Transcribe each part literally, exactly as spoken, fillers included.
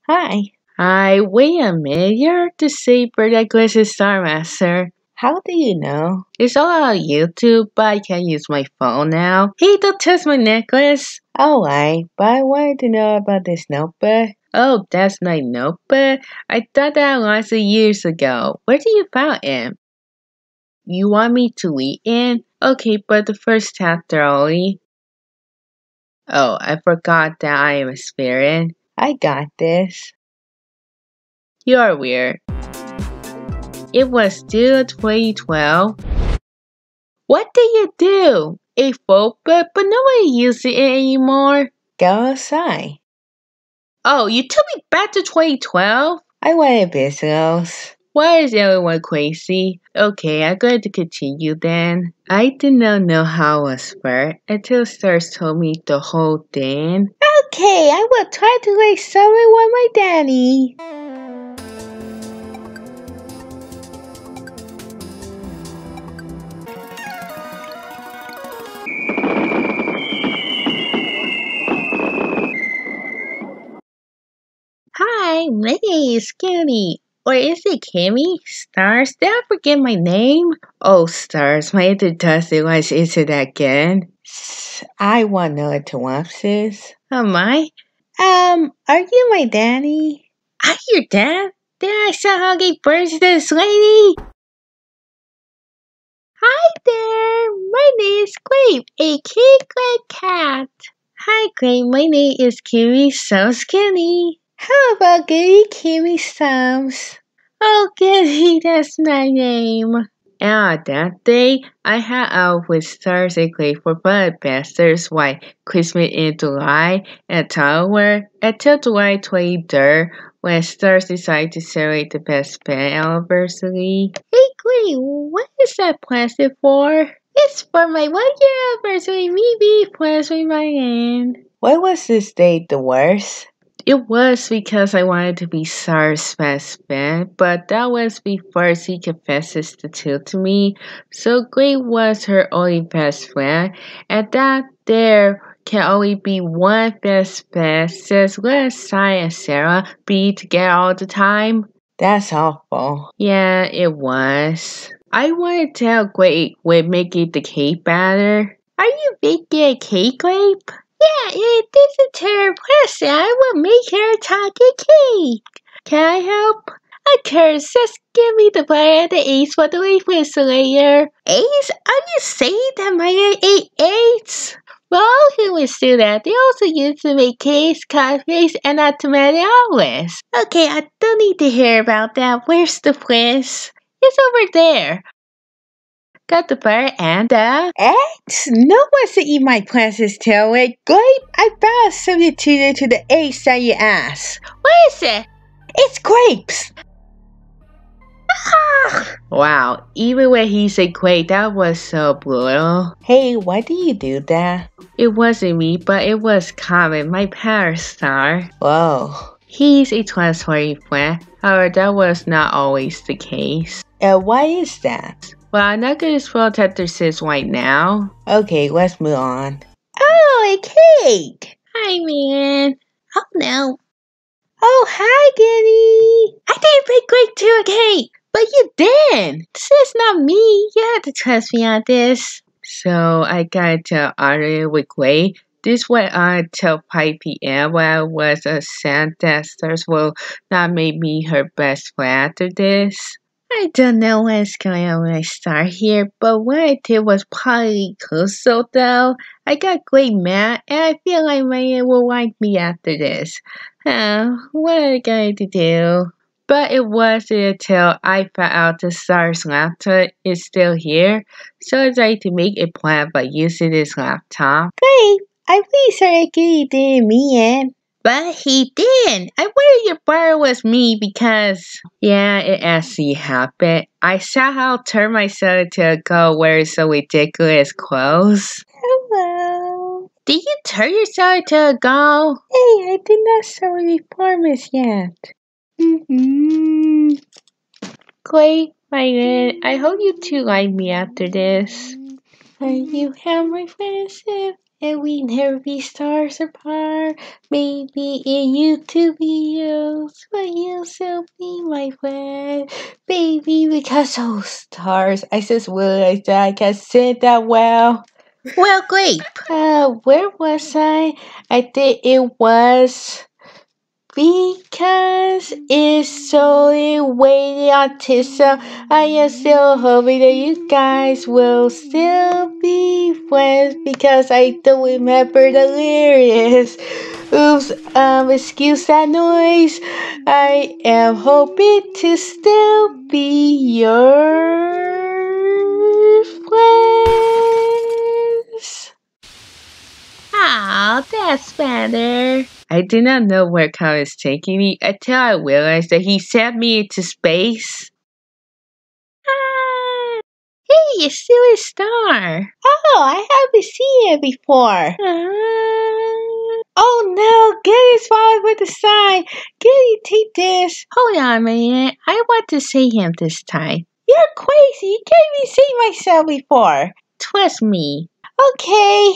Hi. Hi, wait a minute. You're the saber necklace Star Master. How do you know? It's all on YouTube, but I can't use my phone now. Hey, don't touch my necklace. Alright, but I wanted to know about this notebook. Oh, that's my notebook. I thought that lots of years ago. Where did you found it? You want me to read it? Okay, but the first chapter only. Oh, I forgot that I am a spirit. I got this. You are weird. It was still twenty twelve. What did you do? A folk book, but nobody uses it anymore. Go outside. Oh, you took me back to twenty twelve? I wanted business. Why is everyone crazy? Okay, I'm going to continue then. I did not know how I was first until Stars told me the whole thing. Okay, I will try to like someone with my daddy. Hi, my name is Goodie. Or is it Kimmy? Stars? Did I forget my name? Oh, Stars, my enthusiasm was into that again. I want no interruptions. Am I? Um, are you my daddy? Are you dad? Did I somehow give birth to this lady? Hi there, my name is Grape, a cute red cat. Hi Grape, my name is Kimmy So Skinny. How about Goodie Kimmy Sums? Oh, Goodie, that's my name. And on that day, I had out with Stars and Grape for Blood Bastards White Christmas in July at Tower until July twenty-third when Stars decided to celebrate the best friend anniversary. Hey Grape, what is that plastic for? It's for my one year anniversary, me being friends with my aunt. Why was this date the worst? It was because I wanted to be Sar's best friend, but that was before she confesses the truth to me. So Grace was her only best friend, and that there can only be one best friend, since let Sai and Sarah be together all the time. That's awful. Yeah, it was. I want to tell Grape with making the cake batter. Are you making a cake, Grape? Yeah, if this is her question, I will make her a chocolate cake. Can I help? Of course, just give me the butter and the eggs for the refrigerator. Eggs? Are you saying that my aunt ate eggs? Well, humans do that. They also use to make cakes, cupcakes, and automatic ovens. Okay, I don't need to hear about that. Where's the fridge? It's over there. Got the butter and the Eggs? No one should eat my precious tailwind. Grape, I found a substitute to the eggs that you asked. What is it? It's grapes. Wow, even when he said great, that was so brutal. Hey, why do you do that? It wasn't me, but it was Comet, my power star. Whoa. He's a transporting friend, however, that was not always the case. And why is that? Well, I'm not gonna spoil chapter six right now. Okay, let's move on. Oh, a cake! Hi, man. Oh, no. Oh, hi, Goodie. I didn't make great to a cake, but you did. This is not me. You have to trust me on this. So I got to order with Grape. This went on till five p.m. when I was a sad that Stars will not make me her best friend after this. I don't know what's going on when I start here, but what I did was probably crucial though. I got Grape mad, and I feel like my aunt will like me after this. Oh, what am I going to do? But it wasn't until I found out the Star's laptop is still here, so I decided to make a plan by using this laptop. Grape, I'm pretty sorry Goodie didn't mean it. But he did! I wonder your brother was me because... Yeah, it actually happened. I somehow turned myself into a girl wearing some ridiculous clothes. Hello. Did you turn yourself into a girl? Hey, I did not start with reformers yet. Mm-hmm. Clay, my man, I hope you two like me after this. Are you have my friendship? and we never be stars apart. Maybe in YouTube videos, but you'll still be my friend, baby. Because oh, stars, I just realized that I can't sing that well. Well, Grape. Uh, where was I? I think it was. Because it's solely waiting until so I am still hoping that you guys will still be friends because I don't remember the lyrics. Oops, um, excuse that noise. I am hoping to still be your friends. Aw, that's better. I did not know where Comet was taking me until I realized that he sent me into space. Ah, hey, you silly star. Oh, I haven't seen it before. Ah. Oh no, Goodie's falling with the sign. Goodie, take this. Hold on a minute. I want to see him this time. You're crazy. You can't even see myself before. Trust me. Okay.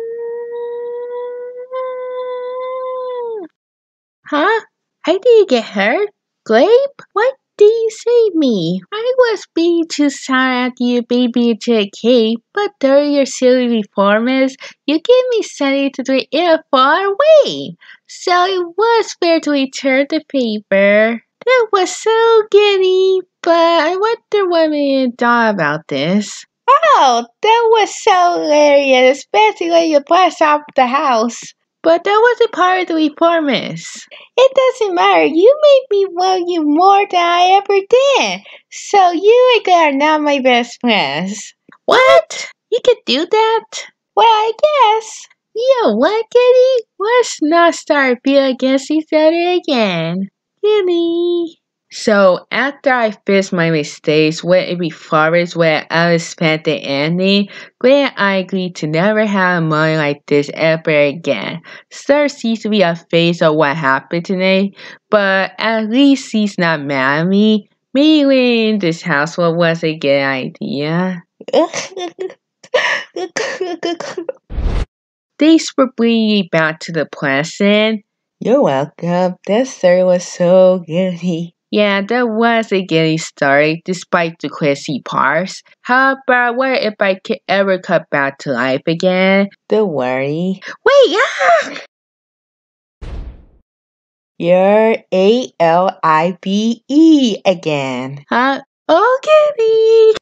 Huh? How did you get hurt? Grape? What did you save me? I was being too sorry after you baby into a cave, but during your silly performance, you gave me something to do in a far away. So it was fair to return the paper. That was so giddy, but I wonder what made you thought about this. Oh, that was so hilarious, especially when you blast off the house. But that wasn't part of the performance. It doesn't matter. You made me love you more than I ever did. So you and God are now my best friends. What? You could do that? Well, I guess. You know what, Goodie? Let's not start being against each other again. Goodie. So after I fixed my mistakes when it before where I was spent the ending, Glenn and I agreed to never have a moment like this ever again. Sir seems to be a phase of what happened today, but at least he's not mad at me. Me living in this household was a good idea. Thanks for bringing me back to the present. You're welcome. That story was so goody. Yeah, that was a getting story, despite the crazy parts. How about what if I could ever come back to life again? Don't worry. Wait, ah! You're A L I V E again. Huh? Okay.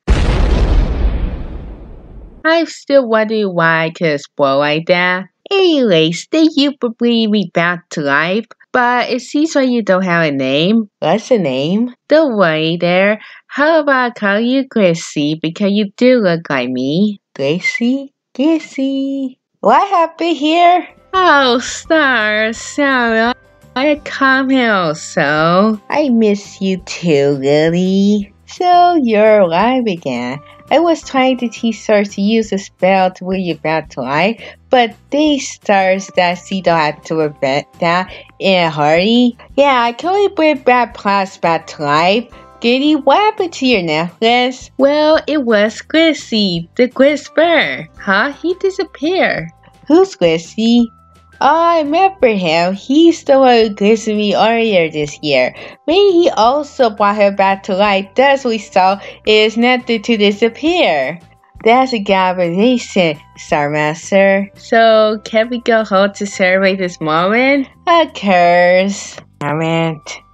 I'm still wondering why I could spoil like that. Anyways, thank you for bringing me back to life. But it seems like you don't have a name. What's the name? Don't worry there. How about I call you Gracie because you do look like me? Gracie? Gracie. What happened here? Oh, stars. Sorry. I come here also. I miss you too, Lily. So you're alive again. I was trying to teach stars to use a spell to bring you back to life, but these stars that see don't have to prevent that in a hurry. Yeah, I can only bring bad plots back to life. Goodie, what happened to your necklace? Well, it was Gracie, the Whisper. Huh? He disappeared. Who's Gracie? Oh, I remember him. He's the one who glistened me earlier this year. Maybe he also brought her back to life. Thus we saw it is nothing to disappear. That's a good observation, Starmaster. So, can we go home to celebrate this moment? Of course. Damn it.